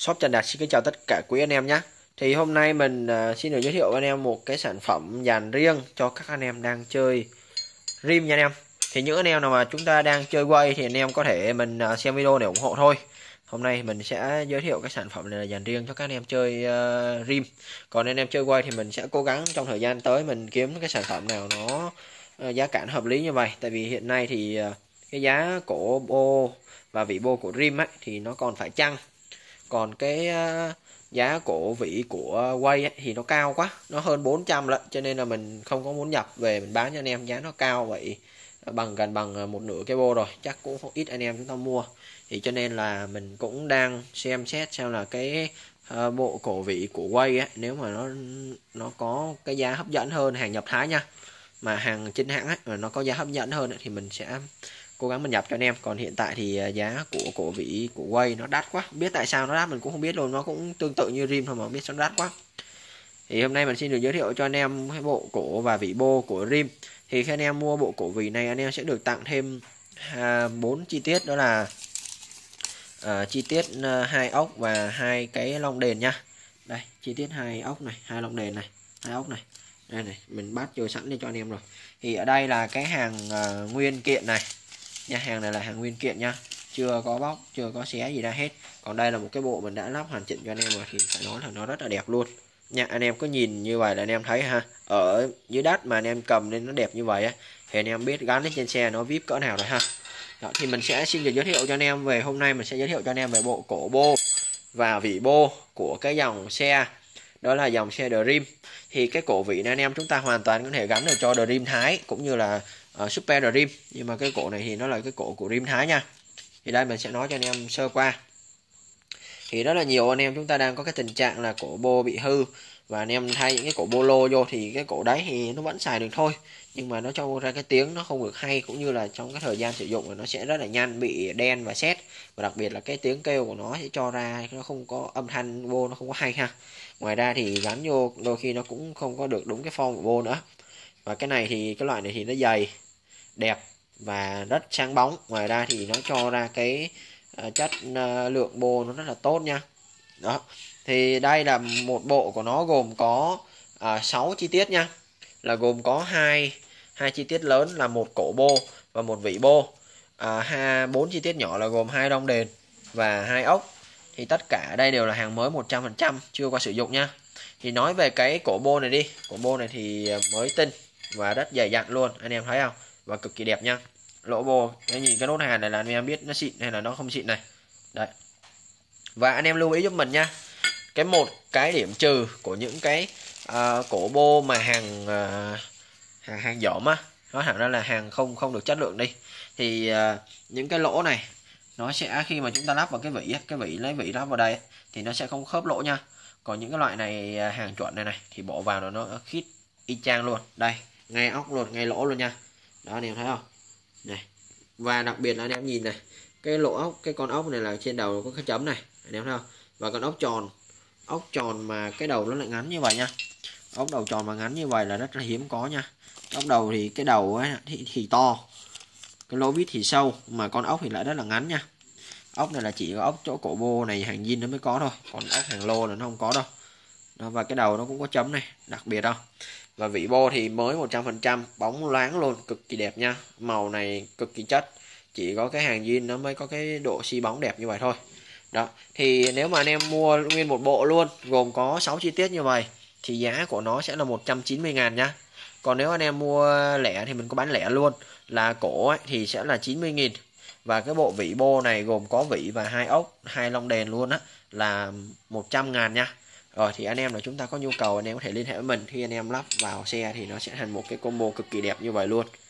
Shop Trần Đạt xin kính chào tất cả quý anh em nhé. Thì hôm nay mình xin được giới thiệu với anh em một cái sản phẩm dàn riêng cho các anh em đang chơi rim nha anh em. Thì những anh em nào mà chúng ta đang chơi quay thì anh em có thể mình xem video để ủng hộ thôi. Hôm nay mình sẽ giới thiệu cái sản phẩm này là dàn riêng cho các anh em chơi rim. Còn anh em chơi quay thì mình sẽ cố gắng trong thời gian tới mình kiếm cái sản phẩm nào nó giá cả hợp lý như vậy. Tại vì hiện nay thì cái giá cổ bô và vỉ bô của rim ấy thì nó còn phải chăng. Còn cái giá cổ vỉ của quay ấy, thì nó cao quá, nó hơn 400 lận, cho nên là mình không có muốn nhập về mình bán cho anh em, giá nó cao vậy, gần bằng một nửa cái bô rồi, chắc cũng không ít anh em chúng ta mua. Thì cho nên là mình cũng đang xem xét xem là cái bộ cổ vỉ của quay ấy, nếu mà nó có cái giá hấp dẫn hơn hàng nhập Thái nha, mà hàng chính hãng ấy, mà nó có giá hấp dẫn hơn ấy, thì mình sẽ cố gắng mình nhập cho anh em. Còn hiện tại thì giá của cổ vỉ của quay nó đắt quá, không biết tại sao nó đắt mình cũng không biết luôn, nó cũng tương tự như rim thôi mà không biết sao đắt quá. Thì hôm nay mình xin được giới thiệu cho anh em cái bộ cổ và vỉ bô của rim. Thì khi anh em mua bộ cổ vỉ này anh em sẽ được tặng thêm 4 chi tiết, đó là chi tiết 2 ốc và 2 cái lông đèn nha. Đây, chi tiết 2 ốc này, 2 lông đèn này, 2 ốc này. Đây này, mình bắt vô sẵn đi cho anh em rồi. Thì ở đây là cái hàng nguyên kiện này nha, hàng này là hàng nguyên kiện nha, chưa có bóc, chưa có xé gì ra hết. Còn đây là một cái bộ mình đã lắp hoàn chỉnh cho anh em rồi, thì phải nói là nó rất là đẹp luôn nha. Anh em cứ nhìn như vậy là anh em thấy ha, ở dưới đất mà anh em cầm lên nó đẹp như vậy á, thì anh em biết gắn lên trên xe nó vip cỡ nào rồi ha. Đó, thì mình sẽ xin được giới thiệu cho anh em về, hôm nay mình sẽ giới thiệu cho anh em về bộ cổ bô và vỉ bô của cái dòng xe, đó là dòng xe Dream. Thì cái cổ vỉ này anh em chúng ta hoàn toàn có thể gắn được cho Dream Thái cũng như là Super Dream, nhưng mà cái cổ này thì nó là cái cổ của Dream Thái nha. Thì đây mình sẽ nói cho anh em sơ qua. Thì rất là nhiều anh em chúng ta đang có cái tình trạng là cổ bô bị hư, và anh em thay những cái cổ bô lô vô thì cái cổ đấy thì nó vẫn xài được thôi, nhưng mà nó cho ra cái tiếng nó không được hay, cũng như là trong cái thời gian sử dụng nó sẽ rất là nhanh bị đen và sét, và đặc biệt là cái tiếng kêu của nó sẽ cho ra nó không có âm thanh bô, nó không có hay ha. Ngoài ra thì gắn vô đôi khi nó cũng không có được đúng cái form của bô nữa. Và cái này thì cái loại này thì nó dày, đẹp và rất sáng bóng. Ngoài ra thì nó cho ra cái chất lượng bô nó rất là tốt nha. Đó, thì đây là một bộ của nó gồm có 6 chi tiết nha, là gồm có hai chi tiết lớn là một cổ bô và một vỉ bô, 4 chi tiết nhỏ là gồm 2 đong đèn và 2 ốc. Thì tất cả đây đều là hàng mới 100%, chưa qua sử dụng nha. Thì nói về cái cổ bô này đi, cổ bô này thì mới tinh và rất dày dặn luôn, anh em thấy không, và cực kỳ đẹp nha. Lỗ bô, cái nhìn cái nốt hàn này là anh em biết nó xịn hay là nó không xịn này. Đấy. Và anh em lưu ý giúp mình nha, một cái điểm trừ của những cái cổ bô mà hàng dởm á, nói thẳng ra là hàng không được chất lượng đi, thì những cái lỗ này nó sẽ khi mà chúng ta lắp vào cái vỉ lấy vỉ lắp vào đây thì nó sẽ không khớp lỗ nha. Còn những cái loại này hàng chuẩn này thì bỏ vào nó khít y chang luôn. Đây, ngay ốc luôn, ngay lỗ luôn nha. Đó anh em thấy không này. Và đặc biệt là anh em nhìn này, cái lỗ ốc, cái con ốc này là trên đầu có cái chấm này, anh em thấy không. Và con ốc tròn mà cái đầu nó lại ngắn như vậy nha. Ốc đầu tròn mà ngắn như vậy là rất là hiếm có nha. Ốc đầu thì cái đầu ấy thì to, cái lỗ vít thì sâu, mà con ốc thì lại rất là ngắn nha. Ốc này là chỉ có ốc chỗ cổ bô này hàng zin nó mới có thôi, còn ốc hàng lô là nó không có đâu. Đó, và cái đầu nó cũng có chấm này, đặc biệt đâu. Và vỉ bô thì mới 100%, bóng loáng luôn, cực kỳ đẹp nha. Màu này cực kỳ chất, chỉ có cái hàng zin nó mới có cái độ xi bóng đẹp như vậy thôi. Đó, thì nếu mà anh em mua nguyên một bộ luôn gồm có 6 chi tiết như vậy thì giá của nó sẽ là 190.000 nhá. Còn nếu anh em mua lẻ thì mình có bán lẻ luôn, là cổ ấy thì sẽ là 90.000. Và cái bộ vỉ bô này gồm có vỉ và 2 ốc, 2 lông đèn luôn á, là 100.000 nha. Rồi thì anh em là chúng ta có nhu cầu anh em có thể liên hệ với mình, khi anh em lắp vào xe thì nó sẽ thành một cái combo cực kỳ đẹp như vậy luôn.